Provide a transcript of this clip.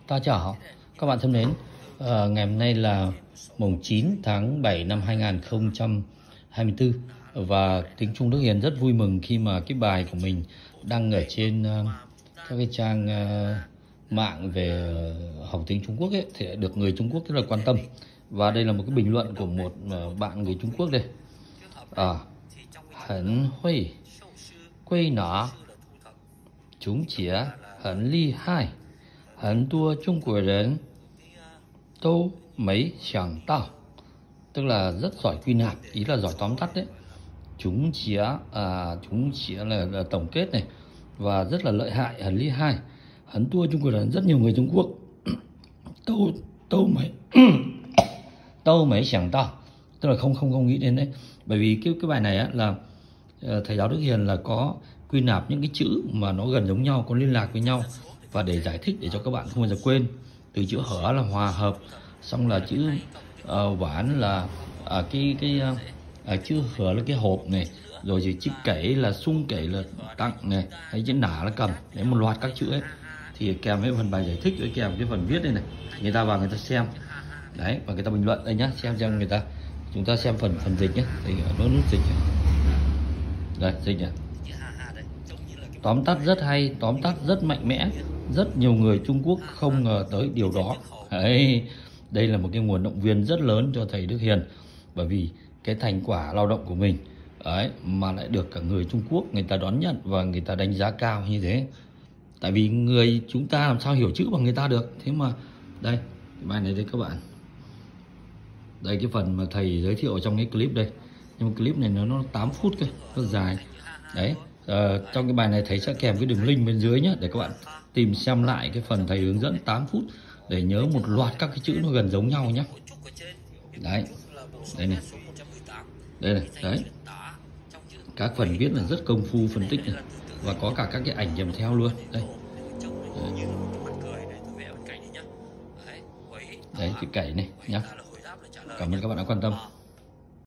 Ta chào các bạn thân mến. Ngày hôm nay là mùng 9 tháng 7 năm 2024 và tiếng Trung Đức Hiền rất vui mừng khi mà cái bài của mình đăng ở trên các cái trang mạng về học tiếng Trung Quốc ấy, thì được người Trung Quốc rất là quan tâm. Và đây là một cái bình luận của một bạn người Trung Quốc đây. Hẳn hui quay nã chúng chĩa hẳn ly hai, hẳn đua Trung Quốc人都没想到, tức là rất giỏi quy nạp, ý là giỏi tóm tắt đấy. Chúng chĩa là tổng kết này, và rất là lợi hại. Hẳn ly hai, hẳn đua Trung Quốc人, rất nhiều người Trung Quốc tâu mấy想到, tức là không nghĩ đến đấy. Bởi vì cái bài này á, là thầy giáo Đức Hiền là có quy nạp những cái chữ mà nó gần giống nhau, có liên lạc với nhau, và để giải thích để cho các bạn không bao giờ quên. Từ chữ hở là hòa hợp, xong là chữ ván là chữ hở là cái hộp này, rồi thì chữ kể là sung kể là tặng này, hay chữ nả là cầm, đấy, một loạt các chữ ấy thì kèm với phần bài giải thích với kèm cái phần viết đây này, người ta vào người ta xem đấy, và người ta bình luận đây nhá, xem người ta. Chúng ta xem phần dịch nhé, thì nó nút dịch này. Đây, dịch này. Tóm tắt rất hay, tóm tắt rất mạnh mẽ, rất nhiều người Trung Quốc không ngờ tới điều đó. Đấy, đây là một cái nguồn động viên rất lớn cho thầy Đức Hiền, bởi vì cái thành quả lao động của mình đấy mà lại được cả người Trung Quốc người ta đón nhận và người ta đánh giá cao như thế. Tại vì người chúng ta làm sao hiểu chữ bằng người ta được. Thế mà đây, bài này đây các bạn. Đây cái phần mà thầy giới thiệu trong cái clip đây. Nhưng mà clip này nó 8 phút cơ, rất dài. Đấy, trong cái bài này thầy sẽ kèm cái đường link bên dưới nhé, để các bạn tìm xem lại cái phần thầy hướng dẫn 8 phút để nhớ một loạt các cái chữ nó gần giống nhau nhé. Đấy, đây này, đây này, đấy. Các phần viết là rất công phu phân tích này, và có cả các cái ảnh kèm theo luôn. Đây, đấy cái cày này nhá. Cảm ơn các bạn đã quan tâm.